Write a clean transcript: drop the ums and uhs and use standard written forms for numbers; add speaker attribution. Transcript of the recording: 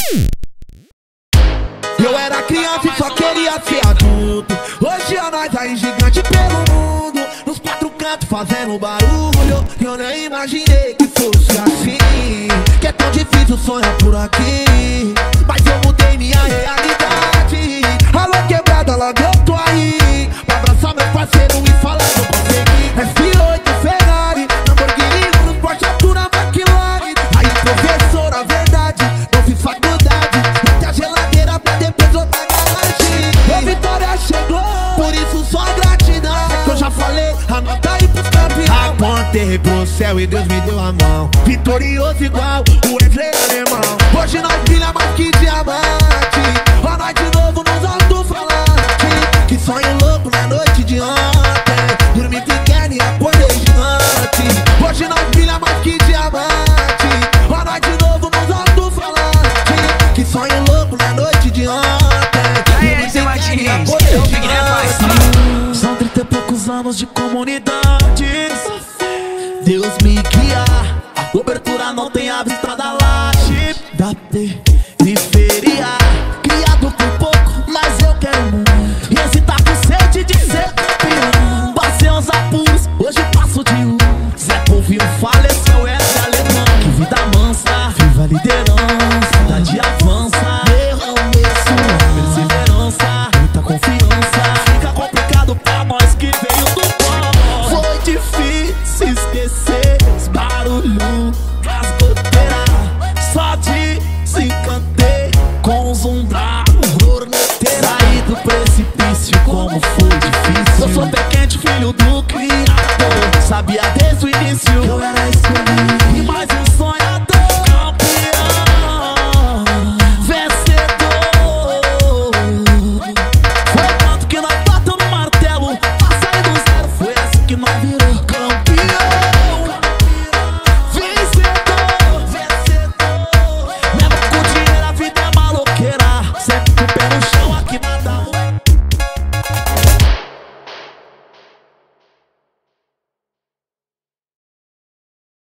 Speaker 1: Eu era criança e só queria ser adulto. Hoje a nós aí gigante pelo mundo, nos quatro cantos fazendo barulho. Eu nem imaginei que fosse assim, que é tão difícil sonhar por aqui. Mas eu mudei minha realidade. Alô quebrada, logo eu tô aí pra abraçar meu parceiro e falar que eu consegui. F8, Ferrari, Lamborghini, no Porsche, Altura, McLaren. Aí professor, a verdade, não fiz faculdade, até a geladeira pra depois outra garagem. A vitória chegou, por isso só gratidão. É que eu já falei, anota aí pros campeão. Apontei pro céu e Deus me deu a mão, vitorioso igual o Wesley alemão. Hoje nós brilha mais que diamante, a nós de novo nos alto-falantes. Que sonho louco na noite de ontem, dormi pequeno e acordei gigante. Hoje nós brilha mais que diamante, a nós de novo nos alto-falantes. Que sonho louco na noite de ontem,
Speaker 2: E aí, Martins, eu fiquei paz.
Speaker 1: São 30 e poucos anos de comunidades. Deus me guia, a cobertura não tem a vista da laje da periferia. Criado por pouco, mas eu quero muito. E esse tá com sede de ser campeão. Passei uns apuros, hoje passo de um. Zé Povinho faleceu, essa é alemão. Que vida mansa, viva a liderança. Cidade avança, derramei sua perseverança, muita confiança. Fica complicado pra nós que veio do pó. Foi difícil esquecer os barulhos das goteiras. Só desencantei com os umbral, corneteira. Saí do precipício como foi difícil. Eu sou pé quente, filho do criador, sabia desde o início.